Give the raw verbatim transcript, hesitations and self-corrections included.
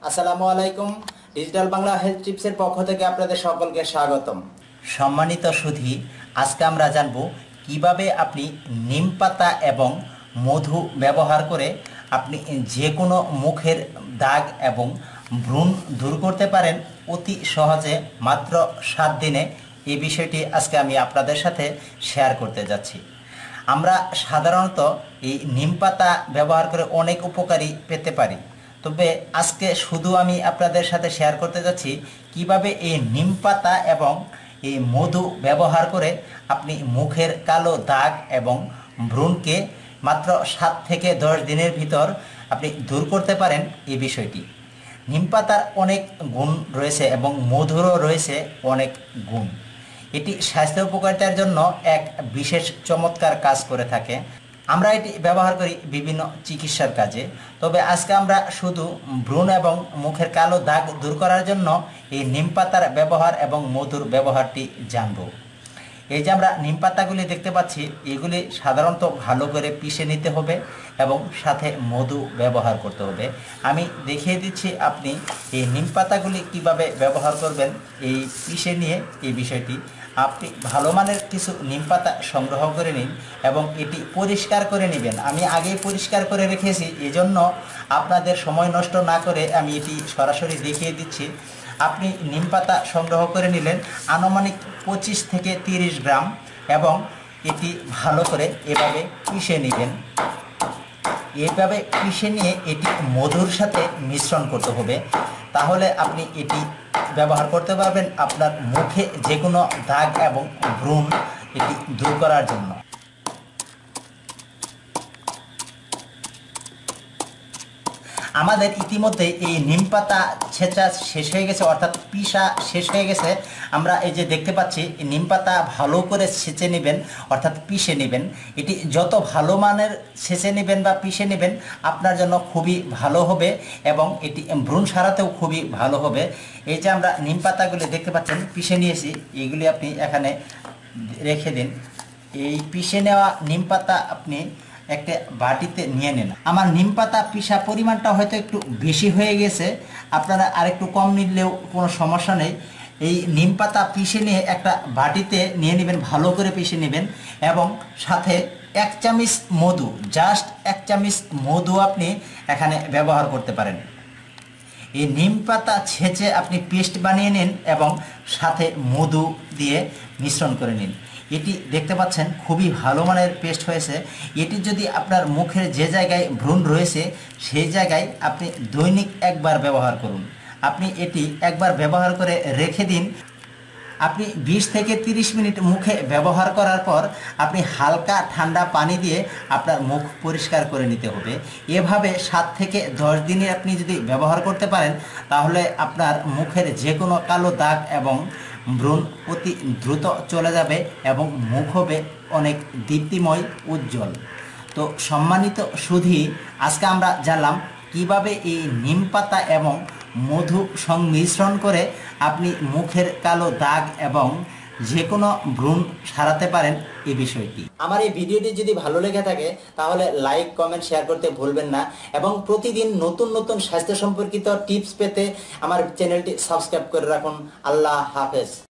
আসসালামু আলাইকুম। Digital Bangla health টিপসের পক্ষ থেকে আপনাদের সকলকে স্বাগতম। সম্মানিত সুধী, আজকে আমরা জানব কিভাবে আপনি নিম পাতা এবং মধু ব্যবহার করে আপনি যে কোনো মুখের দাগ এবং ব্রণ দূর করতে পারেন অতি সহজে মাত্র সাত দিনে। এই বিষয়টি আজকে আমি আপনাদের সাথে শেয়ার করতে যাচ্ছি। আমরা সাধারণত এই নিম পাতা ব্যবহার করে অনেক উপকারী পেতে পারি, তবে আজকে শুধু আমি আপনাদের সাথে শেয়ার করতে যাচ্ছি কিভাবে এই নিম পাতা এবং এই মধু ব্যবহার করে আপনি মুখের কালো দাগ এবং ব্রণকে মাত্র সাত থেকে দশ দিনের ভিতর আপনি দূর করতে পারেন। এই বিষয়টি নিম পাতার অনেক গুণ রয়েছে এবং মধুরও রয়েছে অনেক গুণ। এটি স্বাস্থ্য উপকারিতার জন্য এক বিশেষ চমৎকার কাজ করে থাকে। আমরা এটি ব্যবহার করি বিভিন্ন চিকিৎসার কাজে, তবে আজকে আমরা শুধু ব্রণ এবং মুখের কালো দাগ দূর করার জন্য এই নিম পাতার ব্যবহার এবং মধুর ব্যবহারটি জানব। এই যে আমরা নিম পাতাগুলি দেখতে পাচ্ছি, এগুলি সাধারণত ভালো করে পিষে নিতে হবে এবং সাথে মধু ব্যবহার করতে হবে। আমি দেখিয়ে দিচ্ছি আপনি এই নিম পাতাগুলি কীভাবে ব্যবহার করবেন। এই পিষে নিয়ে এই বিষয়টি আপনি ভালো মানের কিছু নিম পাতা সংগ্রহ করে নিন এবং এটি পরিষ্কার করে নেবেন। আমি আগেই পরিষ্কার করে রেখেছি, এজন্য আপনাদের সময় নষ্ট না করে আমি এটি সরাসরি দেখিয়ে দিচ্ছি। আপনি নিম পাতা সংগ্রহ করে নিলেন আনুমানিক পঁচিশ থেকে তিরিশ গ্রাম এবং এটি ভালো করে এভাবে পিষে নেবেন। এইভাবে পিষে নিয়ে এটি মধুর সাথে মিশ্রণ করতে হবে, তাহলে আপনি এটি ব্যবহার করতে পারবেন আপনার মুখে যে কোনো দাগ এবং ব্রণ এটি দূর করার জন্য। আমাদের ইতিমধ্যে এই নিম পাতা ছেঁচা শেষ হয়ে গেছে, অর্থাৎ পিষা শেষ হয়ে গেছে। আমরা এই যে দেখতে পাচ্ছি নিম পাতা ভালো করে ছেঁচে নেবেন, অর্থাৎ পিষে নেবেন। এটি যত ভালো মানের ছেঁচে নেবেন বা পিষে নেবেন আপনার জন্য খুবই ভালো হবে এবং এটি ব্রণ সারাতেও খুবই ভালো হবে। এই যে আমরা নিম পাতাগুলি দেখতে পাচ্ছেন পিষে নিয়েছি, এইগুলি আপনি এখানে রেখে দিন। এই পিষে নেওয়া নিম পাতা আপনি একটা বাটিতে নিয়ে নেন। আমার নিম পাতা পিষা পরিমাণটা হয়তো একটু বেশি হয়ে গেছে, আপনারা আরেকটু কম নিলেও কোনো সমস্যা নেই। এই নিম পাতা পিষে নিয়ে একটা বাটিতে নিয়ে নেবেন, ভালো করে পিষে নেবেন এবং সাথে এক চামচ মধু, জাস্ট এক চামচ মধু আপনি এখানে ব্যবহার করতে পারেন। এই নিম পাতা ছেঁচে আপনি পেস্ট বানিয়ে নিন এবং সাথে মধু দিয়ে মিশ্রণ করে নিন। এটি দেখতে পাচ্ছেন খুবই ভালো মানের পেস্ট হয়েছে। এটি যদি আপনার মুখের যে জায়গায় ব্রণ রয়েছে সেই জায়গায় আপনি দৈনিক একবার ব্যবহার করুন। আপনি এটি একবার ব্যবহার করে রেখে দিন। আপনি বিশ থেকে তিরিশ মিনিট মুখে ব্যবহার করার পর আপনি হালকা ঠান্ডা পানি দিয়ে আপনার মুখ পরিষ্কার করে নিতে হবে। এভাবে সাত থেকে দশ দিনে আপনি যদি ব্যবহার করতে পারেন তাহলে আপনার মুখের যে কোনো কালো দাগ এবং ব্রণ অতি দ্রুত চলে যাবে এবং মুখ হবে অনেক দীপ্তিময় উজ্জ্বল। তো সম্মানিত সুধী, আজকে আমরা জানলাম কিভাবে এই নিম পাতা এবং মধু সংমিশ্রণ করে আপনি মুখের কালো দাগ এবং যে কোনো ব্রণ সারাতে পারেন এই বিষয়টি। আমার এই ভিডিওটি যদি ভালো লেগে থাকে তাহলে লাইক, কমেন্ট, শেয়ার করতে ভুলবেন না এবং প্রতিদিন নতুন নতুন স্বাস্থ্য সম্পর্কিত টিপস পেতে আমার চ্যানেলটি সাবস্ক্রাইব করে রাখুন। আল্লাহ হাফেজ।